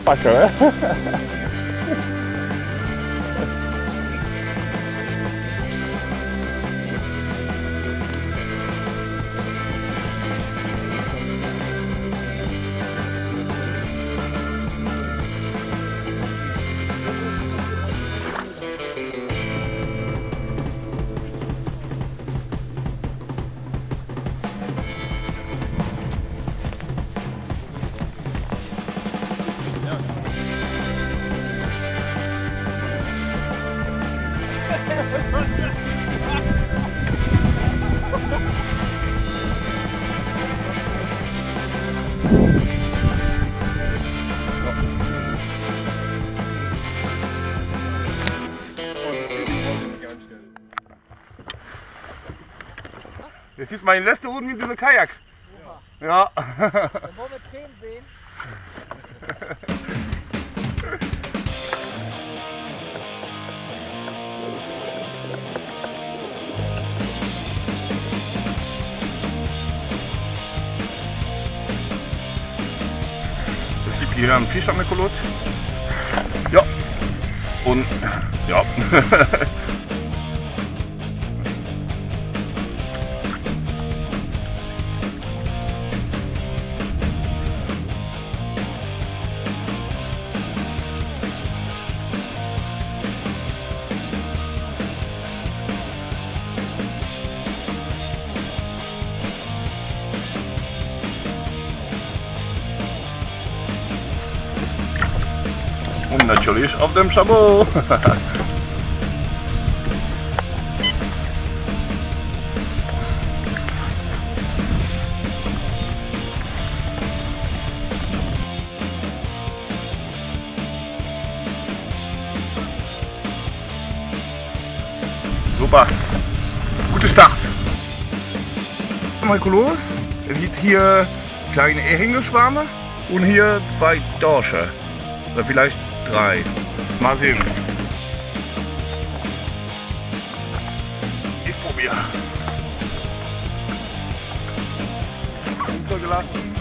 Backe. Jetzt ist meine letzte Runde mit diesem Kajak. Ja. Dann wollen wir 10 sehen. Es gibt hier einen Fisch am Ekolot. Ja. Und ja. Und natürlich auf dem Chabot. Super. Gute Start. Mal Kolor. Es gibt hier kleine Hängeschwärme und hier 2 Dorsche. Oder vielleicht 3. Mal sehen. Ich probiere. Untergelassen.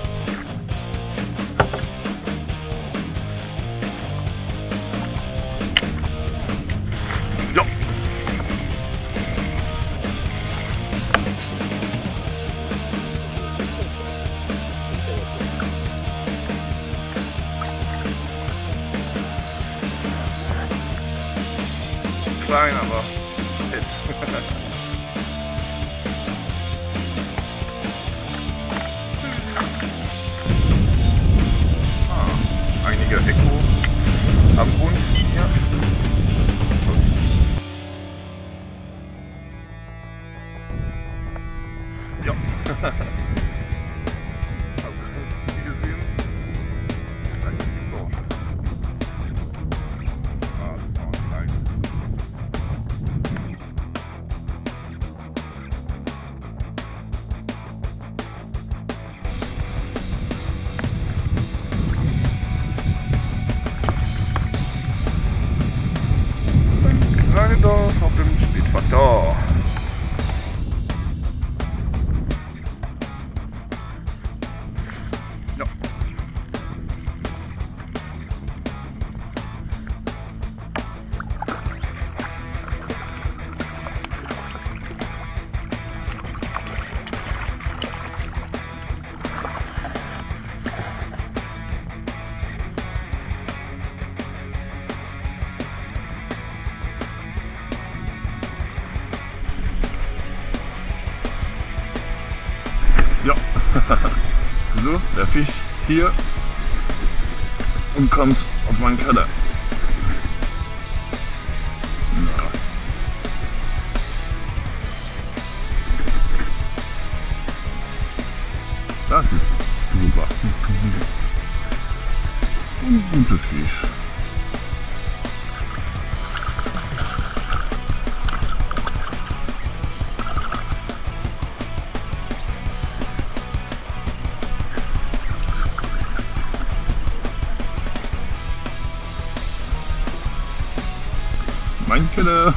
Ja. Klein, aber jetzt. Einige Echo am Grund hier. Ja. Also, wie gesehen. So. Das ist auch klein. Kleine Dorf auf dem Speedfaktor. Ja. Ja, so, der Fisch ist hier und kommt auf meinen Keller. Ja. Das ist super. Und guter Fisch. Mein Keller.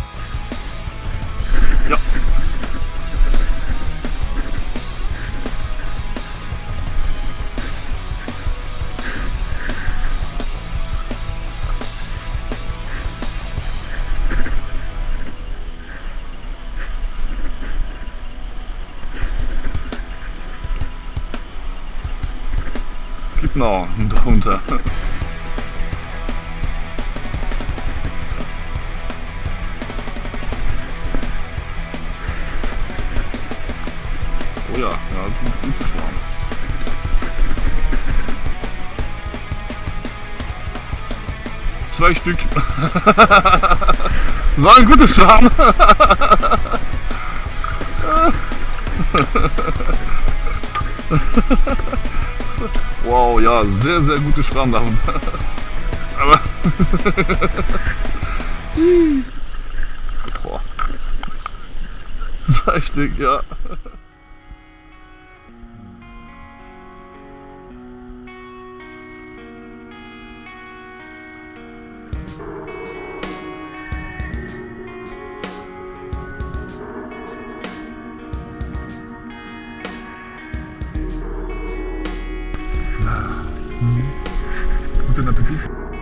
Ja. gibt noch einen darunter. Oh ja, gute Schwarm. Zwei Stück. So ein guter Schwarm. Wow, ja, sehr, sehr gute Schwarm da unten. Aber boah. Zwei Stück, ja. Guten Appetit.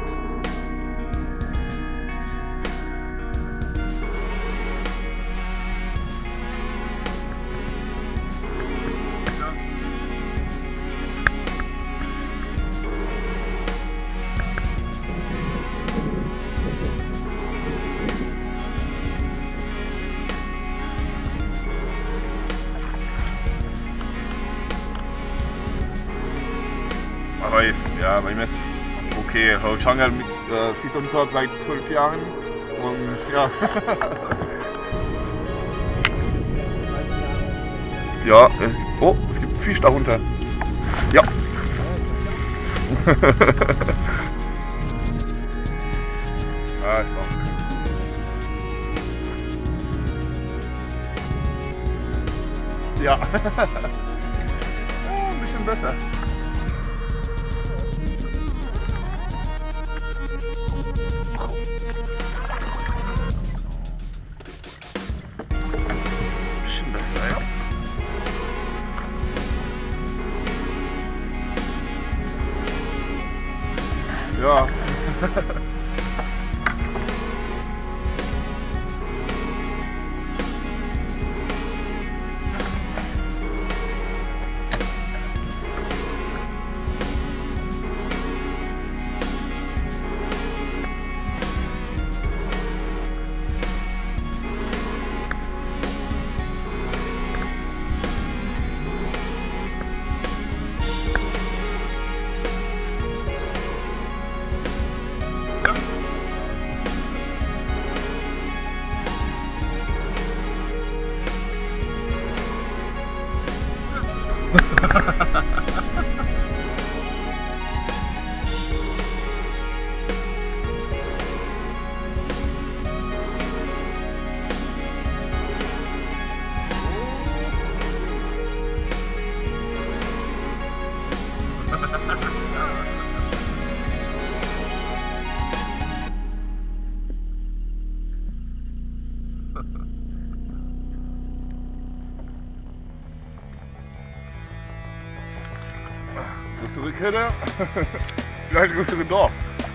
Aber ja, bei mir ist okay. Chang'e sieht uns dort seit 12 Jahren und ja. Ja, oh, es gibt Fisch darunter. Ja. Ah, ist auch. Ja. Ja, ein bisschen besser. Bisschen besser, ja. Ja. Größere Kette, vielleicht größere Dorf.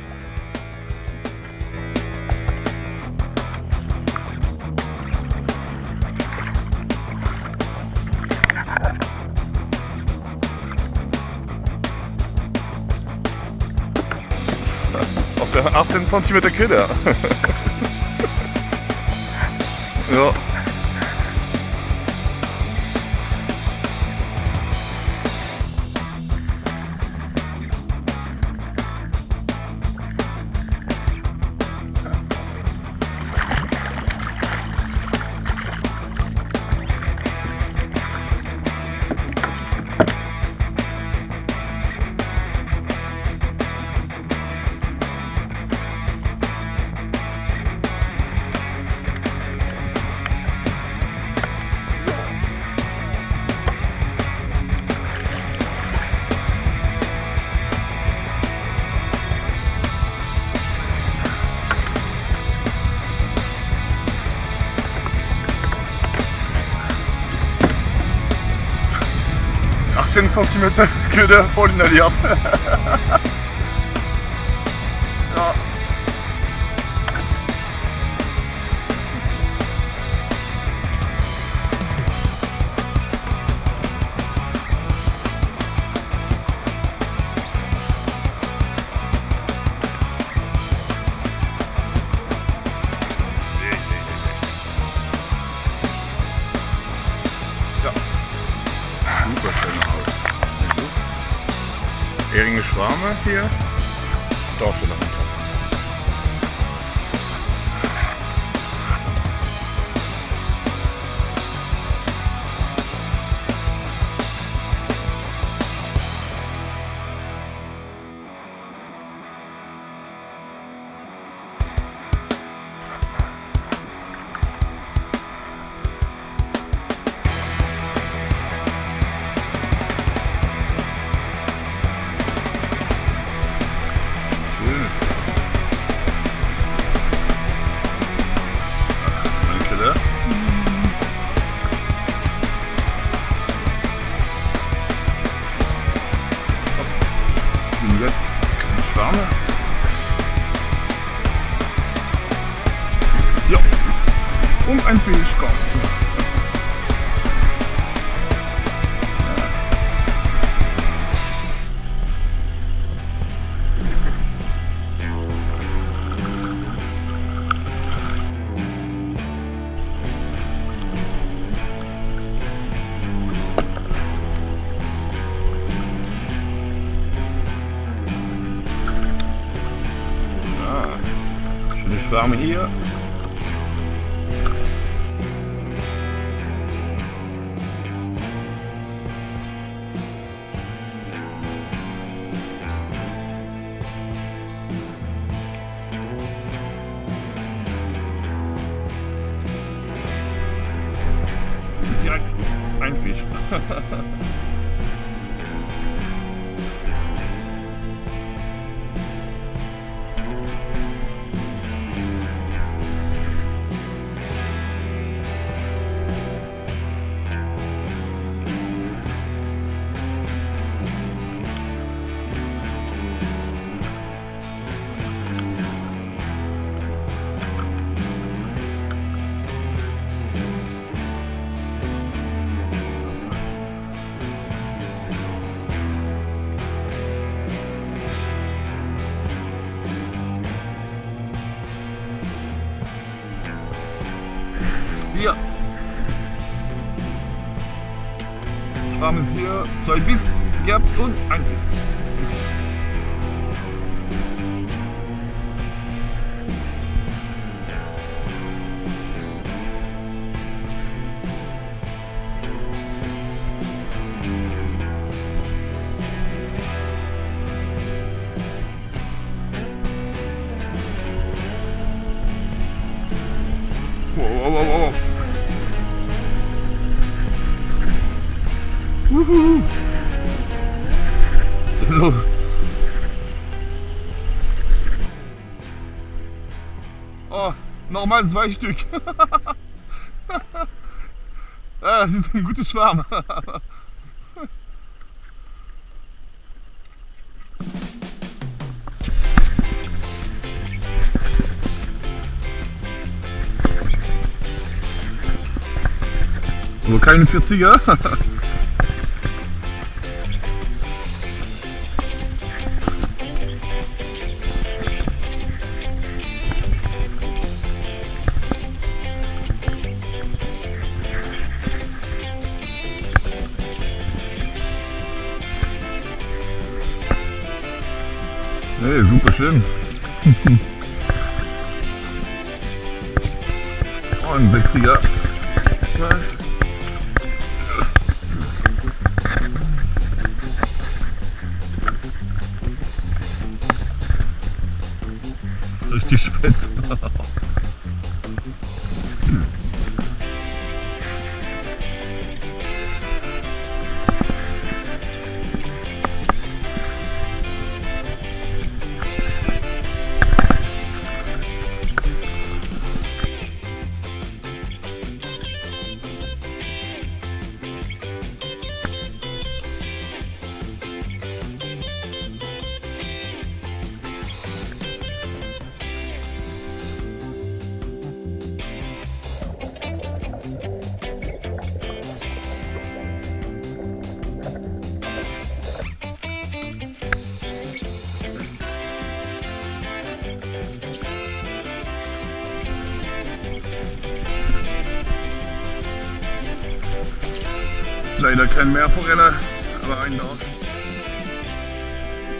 Auf der 18 cm Kette. Ja. Centimeter Köder voll in der Liab. Ja. Heringe Schwarme hier. Dorsche dahinter. Jetzt eine Schwarme. Ja, und ein Fischkopf. Schöne Schwärme hier. Direkt ein Fisch. Hier. Schwarm ist hier, 2 Biss gehabt und ein Fisch. Wow. Wuhu. Was ist denn los? Oh, nochmal 2 Stück. Ja, das ist ein gutes Schwarm. Aber keine 40er. Nee, super schön. Oh, ein 60er. Was? Richtig spät. Leider kein Meerforelle, aber ein Dorsch.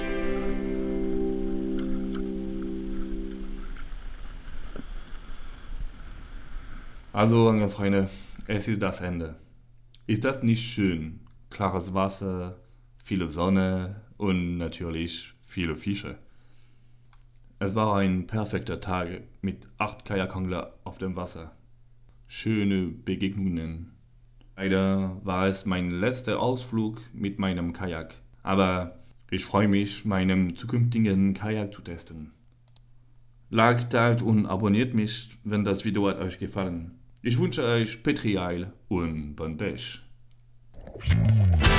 Also, meine Freunde, es ist das Ende. Ist das nicht schön? Klares Wasser, viele Sonne und natürlich viele Fische. Es war ein perfekter Tag mit 8 Kajakangler auf dem Wasser. Schöne Begegnungen. Leider war es mein letzter Ausflug mit meinem Kajak, aber ich freue mich, meinen zukünftigen Kajak zu testen. Liked, teilt und abonniert mich, wenn das Video hat euch gefallen. Ich wünsche euch Petri Heil und Bondage.